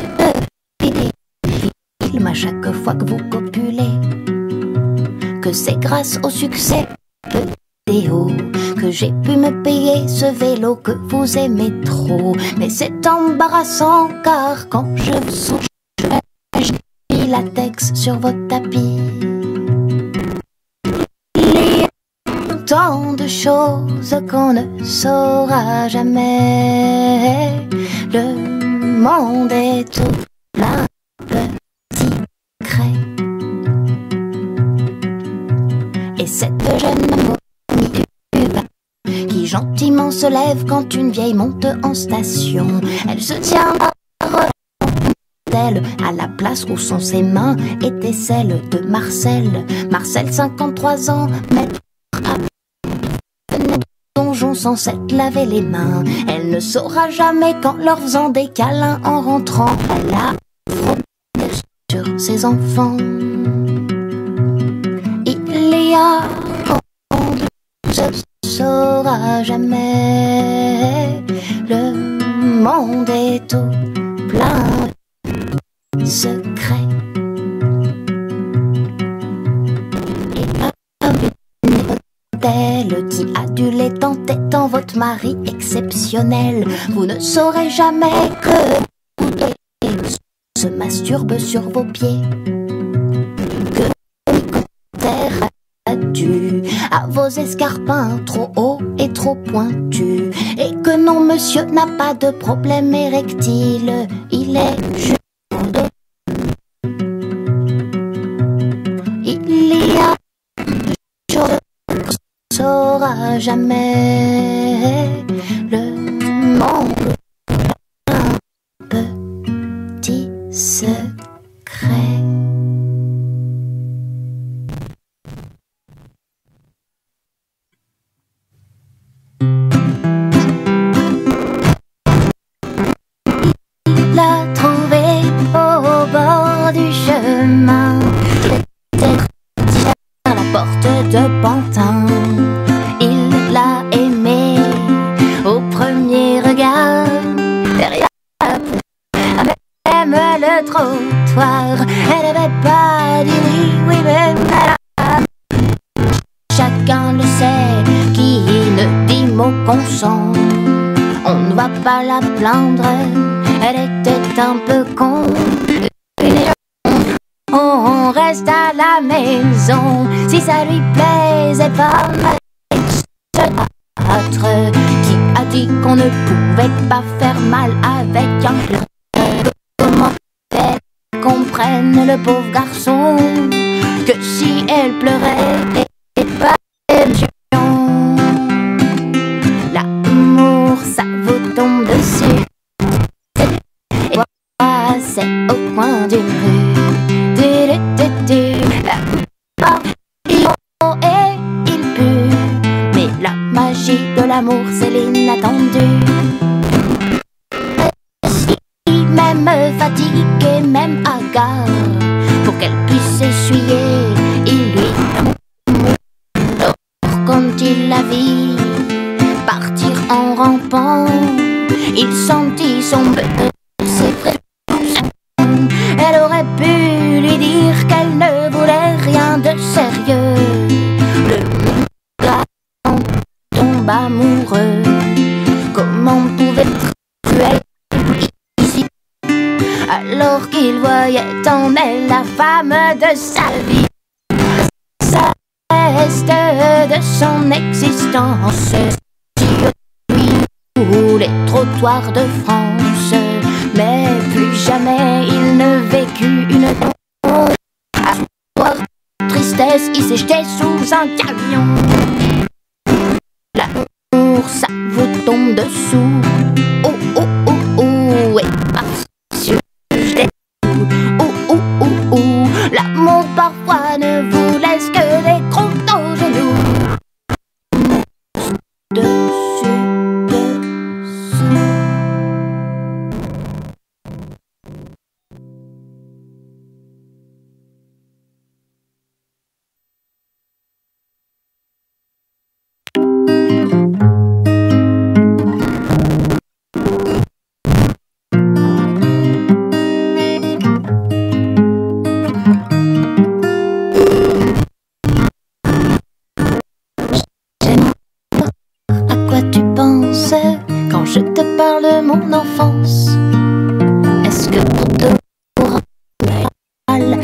Speaker 3: le film à chaque fois que vous copulez, que c'est grâce au succès que vidéo, que j'ai pu me payer ce vélo que vous aimez trop. Mais c'est embarrassant car quand je vous songe, j'ai mis latex sur votre tapis. Il y a tant de choses qu'on ne saura jamais. Le monde est tout plein de petits secrets. Et cette jeune momie du bas qui gentiment se lève quand une vieille monte en station. Elle se tient par elle à la place où sont ses mains étaient celles de Marcel. Marcel, cinquante-trois ans, maître à donjon sans s'être lavé les mains. Elle ne saura jamais qu'en leur faisant des câlins en rentrant, elle a frotté sur ses enfants. Il y a on ne se saura jamais. Le monde est tout plein de secrets. Et comme une hôtel qui adulait en têtant votre mari exceptionnel, vous ne saurez jamais que se masturbe sur vos pieds. À vos escarpins trop hauts et trop pointus, et que non, monsieur n'a pas de problème érectile, il est juste. Il y a des choses qu'on ne saura jamais. Le monde a un petit secret. De Pantin, il l'a aimé au premier regard. Derrière même le trottoir, elle n'avait pas dit oui, oui, mais chacun le sait, qui ne dit mot consent. On ne va pas la plaindre, elle était un peu con. On reste à la maison, si ça lui plaisait pas. Autre qui a dit qu'on ne pouvait pas faire mal avec un pleur. Comment elle comprenne le pauvre garçon, que si elle pleurait et pas émotion, l'amour ça vous tombe dessus. Et moi c'est au coin d'une rue. Et il pue, mais la magie de l'amour c'est l'inattendu. Même fatiguée, même hagard, pour qu'elle puisse s'essuyer, il lui alors quand il la vit partir en rampant, il sentit son bête ses précautions. Elle aurait pu lui dire qu'elle ne voulait rien de sérieux. Le gars tombe amoureux. Comment pouvait-être cruel ici, alors qu'il voyait en elle la femme de sa vie, ça reste de son existence sur lui ou les trottoirs de France. Mais plus jamais il ne vécut une tristesse, il s'est jeté sous un camion. L'amour ça vous tombe dessous. Oh oh oh oh, et parce que je l'ai. Oh oh oh oh, l'amour parfois ne vous laisse que des croûtes aux genoux. Dessus, dessous.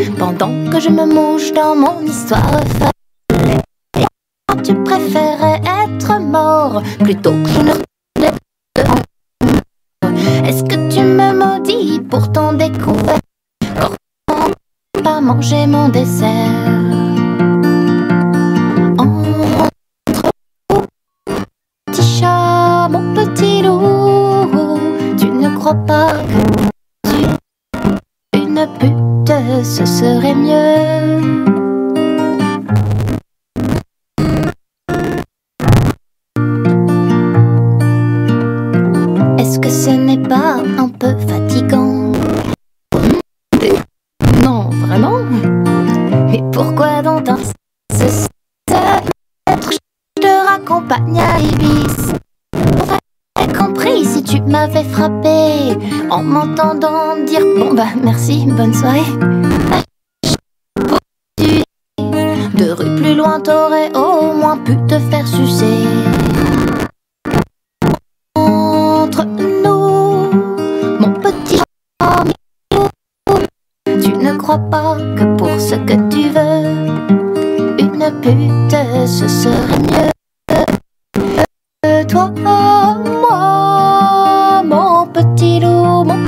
Speaker 3: pendant que je me mouche dans mon histoire. Tu préférais être mort plutôt que je ne revenais de. Est-ce que tu me maudis pour ton découvert? Comment pas manger mon dessert? Entre nous, petit chat, mon petit loup, tu ne crois pas que tu une pute, ce serait mieux? Est-ce que ce n'est pas un peu fatigant? Non, vraiment? Mais pourquoi donc dans ce être je te raccompagne à Ibis? J'aurais compris si tu m'avais frappé en m'entendant dire bon bah merci, bonne soirée. Deux rues plus loin t'aurais au moins pu te faire sucer. Entre nous, mon petit ami, tu ne crois pas que pour ce que tu veux, une pute, ce serait mieux. Toi, moi, mon petit loup, mon